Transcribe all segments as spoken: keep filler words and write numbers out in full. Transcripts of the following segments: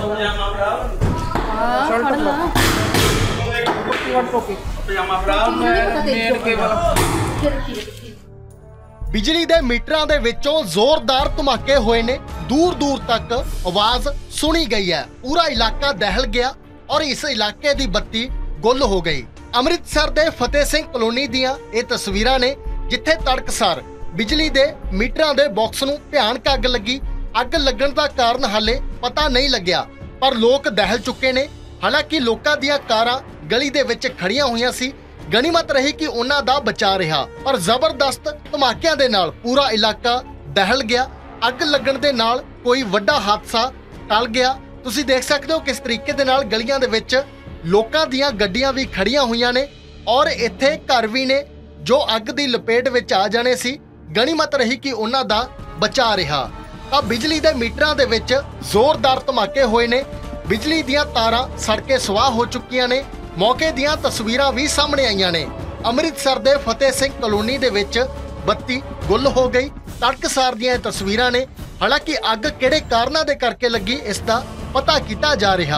बिजली दे मीटरां दे विचों जोरदार धमाके होए ने। दूर दूर तक आवाज सुनी गई है। पूरा इलाका दहल गया और इस इलाके दी बत्ती गुल हो गई। अमृतसर दे फतेह सिंह कलोनी दियां ये तस्वीरां ने जिथे तड़कसार बिजली दे मीटरां दे बॉक्स नूं भयानक अग लगी। अग लगण दा कारण हाले पता नहीं लग्या, पर लोग दहल चुके ने। हालांकि लोकां दियां कारां गली दे विच खड़ियां होईयां सी। गनीमत रही कि उन्हां दा बचा रहा, पर जबरदस्त धमाकिਆਂ दे नाल पूरा इलाका दहल गया। अग लगण दे नाल कोई वड्डा हादसा टल गया। तुसीं देख सकदे हो किस तरीके दे नाल गलियां दे विच लोकां दियां गड्डियां भी खड़ियां होईयां ने और इत्थे घर भी ने जो अग दी लपेट विच आ जाने सी। गनीमत रही कि उन्हां दा बचा रहा। तां बिजली दे मीटरां दे विच जोरदार धमाके होए ने। बिजली दियां तारां सड़ के सुआह हो चुकीआं ने। मौके दियां तस्वीरां भी सामने आईयां ने। अमृतसर दे फतेह सिंह कलोनी दे विच बत्ती गुल हो गई। तड़कसार दियां तस्वीरां ने। हालांकि अग किहड़े कारणा दे करके लगी इसदा पता कीता जा रहा।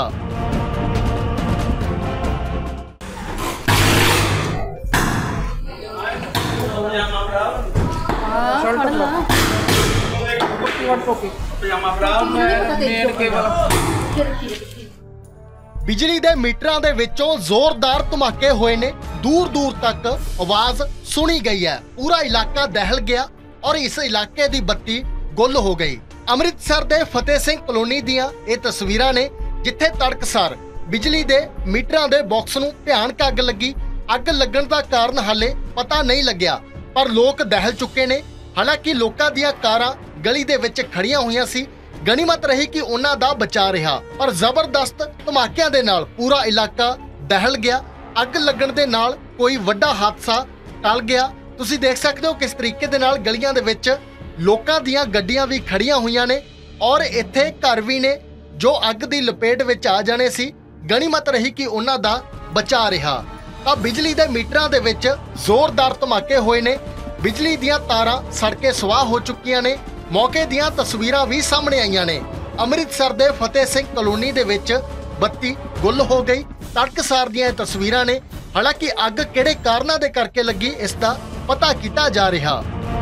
बिजली दे मीटरां दे विचों जोरदार धमाके होए ने। दूर दूर तक आवाज सुनी गई है। पूरा इलाका दहल गया और इस इलाके दी बत्ती गुल हो गई। अमृतसर दे फतेह सिंह कलोनी दियां ये तस्वीरां ने जिथे तड़कसार बिजली दे मीटरां दे बॉक्स नूं भयानक अग लगी। अग लगण दा कारण हाले पता नहीं लग्या, पर लोग दहल चुके ने। हालांकि लोकां दियां कारां गली दे विच खड़ियां होईयां सी। गनीमत रही कि उन्हां दा बचा रहा, पर जबरदस्त धमाकिਆਂ दे नाल पूरा इलाका दहल गया। अग लगण दे नाल कोई वड्डा हादसा टल गया। तुसीं देख सकदे हो किस तरीके दे नाल गलियां दे विच लोकां दियां गड्डियां भी खड़ियां होईयां ने और इत्थे घर भी ने जो अग दी लपेट विच आ जाने सी। गनीमत रही कि उन्हां दा बचा रहा। तां बिजली दे मीटरां दे विच जोरदार धमाके होए ने। बिजली दियां तारां सड़ के सुआह हो चुकीआं ने। मौके दियां तस्वीरां भी सामने आईयां ने। अमृतसर दे फतेह सिंह कलोनी दे विच बत्ती गुल हो गई। तड़कसार दियां तस्वीरां ने। हालांकि अग किहड़े कारणा दे करके लगी इसदा पता कीता जा रहा।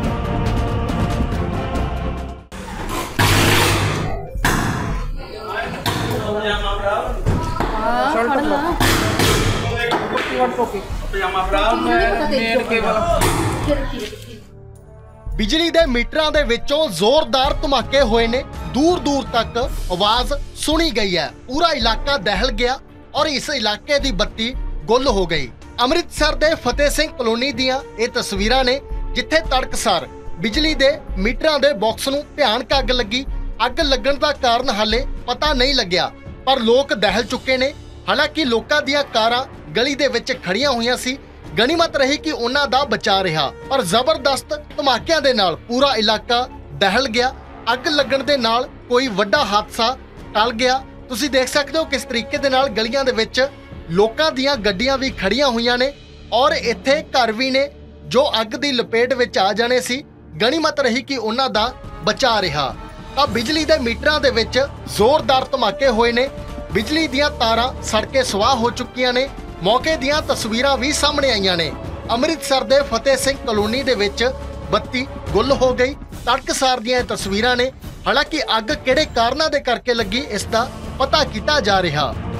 बिजली दे मीटरां दे विचों जोरदार धमाके होए ने। दूर दूर तक आवाज सुनी गई है। पूरा इलाका दहल गया और इस इलाके दी बत्ती गुल हो गई। अमृतसर दे फतेह सिंह कलोनी दियां ये तस्वीरां ने जिथे तड़कसार बिजली दे मीटरां दे बॉक्स नूं भयानक अग लगी। अग लगण दा कारण हाले पता नहीं लग्या, पर लोग दहल चुके ने। हालांकि लोकां दियां कारां गली दे विच खड़ियां होईयां सी। गनीमत रही कि उन्हां दा बचा रहा, पर जबरदस्त धमाकिਆਂ दे नाल पूरा इलाका दहल गया। अग लगण दे नाल कोई वड्डा हादसा टल गया। तुसीं देख सकदे हो किस तरीके दे नाल गलियां दे विच लोकां दियां गड्डियां भी खड़ियां होईयां ने और इत्थे घर भी ने जो अग दी लपेट विच आ जाने सी। गनीमत रही कि उन्हां दा बचा रहा। तां बिजली दे मीटरां दे विच जोरदार धमाके होए ने। बिजली दियां तारां सड़ के सुआह हो चुकीआं ने। मौके दियां तस्वीरां भी सामने आईयां ने। अमृतसर दे फतेह सिंह कलोनी दे विच बत्ती गुल हो गई। तड़कसार दियां तस्वीरां ने। हालांकि अग किहड़े कारणा दे करके लगी इसदा पता कीता जा रहा।